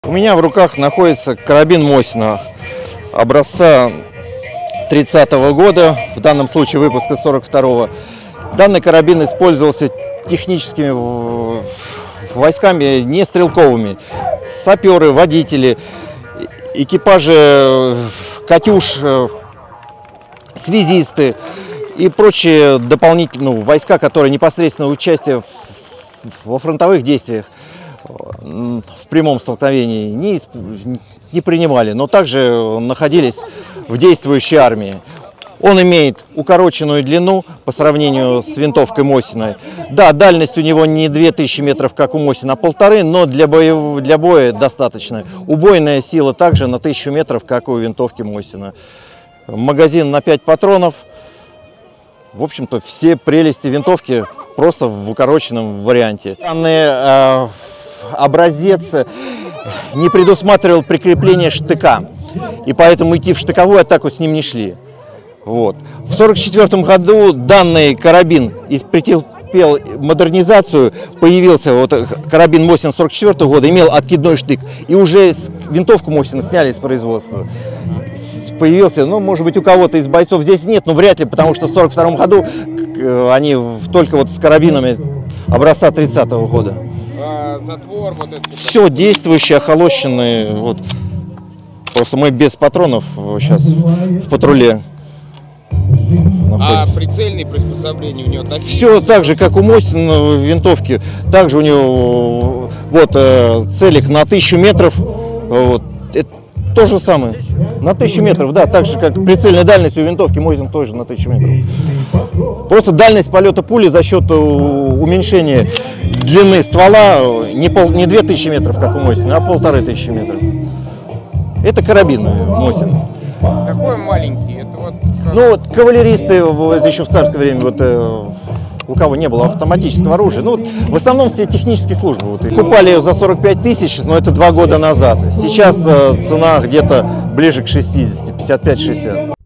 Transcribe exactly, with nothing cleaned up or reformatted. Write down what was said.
У меня в руках находится карабин Мосина образца тридцатого года, в данном случае выпуска сорок второго. Данный карабин использовался техническими войсками, не стрелковыми. Саперы, водители, экипажи «Катюш», связисты и прочие дополнительные ну, войска, которые непосредственно участие во фронтовых действиях в прямом столкновении не, не принимали, но также находились в действующей армии. Он имеет укороченную длину по сравнению с винтовкой Мосина. Да, дальность у него не две тысячи метров, как у Мосина, а полторы, но для, боев... для боя достаточно. Убойная сила также на тысячу метров, как у винтовки Мосина. Магазин на пять патронов. В общем-то, все прелести винтовки просто в укороченном варианте. Данный э, образец не предусматривал прикрепление штыка, и поэтому идти в штыковую атаку с ним не шли. Вот. В сорок четвёртом году данный карабин претерпел модернизацию, появился вот карабин Мосина сорок четвёртого года, имел откидной штык, и уже винтовку Мосина сняли с производства. Появился, ну, может быть, у кого-то из бойцов здесь нет, но вряд ли, потому что в сорок втором году они только вот с карабинами образца тридцатого года. А затвор, вот это... Все действующие, охолощенные, вот. Просто мы без патронов сейчас в патруле. А прицельные приспособления у него такие? Все так же, как у Мосина винтовки. Также у него вот э, целик на тысячу метров. Вот. Это то же самое. На тысячу метров, да, так же, как прицельная дальность у винтовки Мосин тоже на тысячу метров. Просто дальность полета пули за счет уменьшения длины ствола не, пол, не две тысячи метров, как у Мосина, а полторы тысячи метров. Это карабин Мосин. Такой маленький, это вот... Как... Ну вот кавалеристы, вот, еще в царское время, вот, э, у кого не было автоматического оружия, ну вот, в основном все технические службы. Вот, купали за сорок пять тысяч, но это два года назад. Сейчас э, цена где-то ближе к шестидесяти, пятьдесят пять — шестьдесят.